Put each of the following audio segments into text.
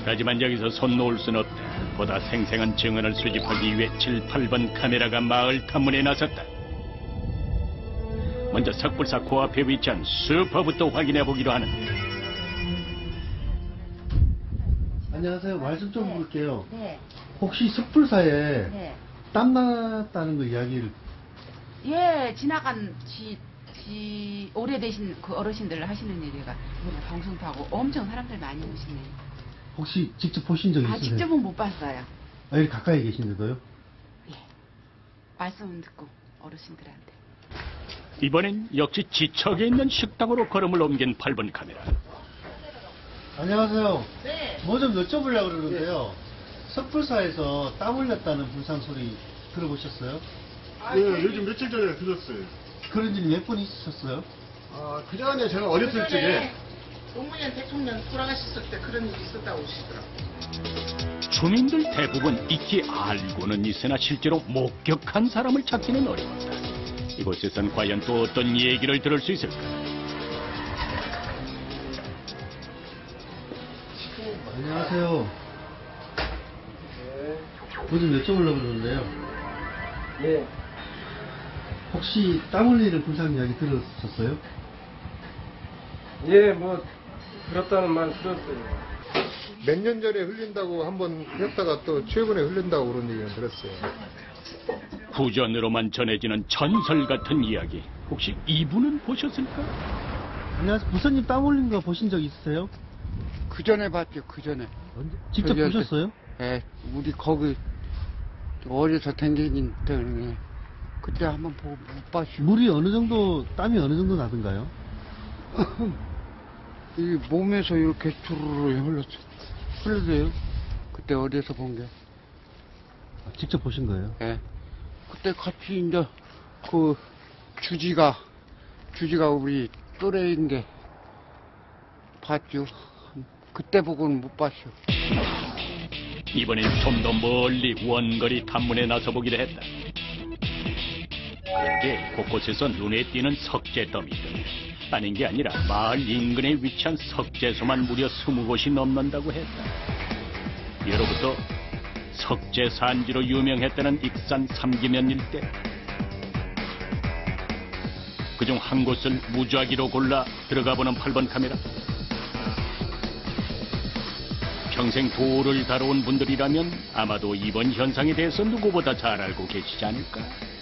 하지만 여기서 손 놓을 순 없다. 보다 생생한 증언을 수집하기 위해 7, 8번 카메라가 마을 탐문에 나섰다. 먼저 석불사 코앞에 위치한 슈퍼부터 확인해 보기로 하는데. 안녕하세요. 말씀 좀 볼게요. 네. 혹시 석불사에 네. 땀 났다는 거 이야기를 예, 지나간 오래되신 그 어르신들 하시는 얘기가 방송 타고 엄청 사람들 많이 오시네요. 혹시 직접 보신 적 있으세요? 직접은 못 봤어요. 아, 여기 가까이 계신데도요? 예. 말씀 듣고 어르신들한테. 이번엔 역시 지척에 있는 식당으로 걸음을 옮긴 8번 카메라. 안녕하세요. 네. 뭐 좀 여쭤보려고 그러는데요. 석불사에서 땀 흘렸다는 불상 소리 들어보셨어요? 네, 요즘 며칠 전에 들었어요. 그런 일이 몇 번 있으셨어요? 그 전에 제가 어렸을 적에 노무현 대통령 돌아가셨을 때 그런 일이 있었다고 하시더라고요. 주민들 대부분 익히 알고는 있으나 실제로 목격한 사람을 찾기는 어려웠다. 이곳에선 과연 또 어떤 얘기를 들을 수 있을까? 안녕하세요. 뭐 좀 여쭤보려고 그러는데요. 네. 혹시 땀 흘리는 불상 이야기 들으셨어요? 예, 뭐 그렇다는 말 들었어요. 몇 년 전에 흘린다고 한번 했다가 또 최근에 흘린다고 그런 얘기는 들었어요. 구전으로만 전해지는 전설 같은 이야기. 혹시 이분은 보셨을까? 안녕하세요. 부처님 땀 흘린 거 보신 적 있으세요? 그 전에 봤죠, 그 전에. 직접 저기 보셨어요? 예, 우리 거기 어려서 댕기긴 때문에 그때 한번 보고 못 봤죠. 물이 어느 정도, 땀이 어느 정도 나던가요? 이 몸에서 이렇게 주르르 흘러요. 그때 어디서 본 게. 직접 보신 거예요? 예. 그때 같이 이제 그 주지가 우리 또래인데 봤죠. 그때 보고는 못 봤죠. 이번엔 좀 더 멀리 원거리 탐문에 나서보기로 했다. 그런데 곳곳에서 눈에 띄는 석재 더미들. 아닌 게 아니라 마을 인근에 위치한 석재소만 무려 20곳이 넘는다고 했다. 예로부터 석재 산지로 유명했다는 익산 삼기면 일대. 그중 한 곳을 무작위로 골라 들어가보는 8번 카메라. 평생 돌을 다뤄온 분들이라면 아마도 이번 현상에 대해서 누구보다 잘 알고 계시지 않을까?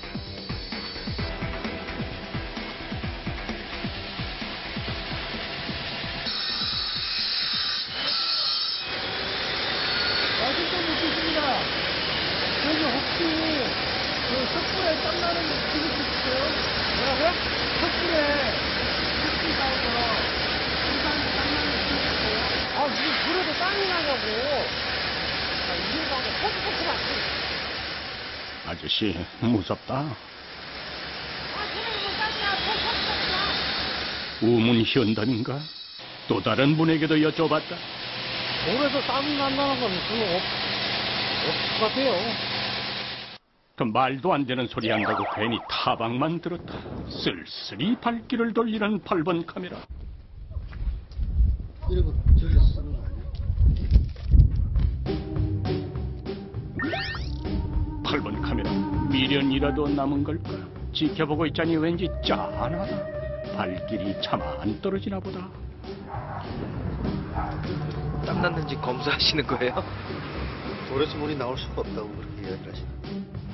말씀 좀 묻겠습니다. 저기 혹시 그 석불에 땀 나는 거 보실 수 있어요? 뭐라고요? 석불에 석불사에서 불상에 땀 나는 거 보실 수 있어요? 아, 무슨 불에도 땀이 나냐고. 이해가 안 돼. 퍽퍽퍽 아저씨 무섭다. 우문현단인가? 또 다른 분에게도 여쭤봤다. 돌에서 땀이 난다는 건 별로 없을 것 같아요. 그 말도 안 되는 소리 한다고 괜히 타박만 들었다. 쓸쓸히 발길을 돌리는 8번 카메라. 이런 거 저기 쓰는 거 아니야? 8번 카메라. 미련이라도 남은 걸까? 지켜보고 있자니 왠지 짠하다. 발길이 참 안 떨어지나 보다. 땀 났는지 검사하시는 거예요? 돌에서 물이 나올 수가 없다고 그렇게 이야기를 하시네.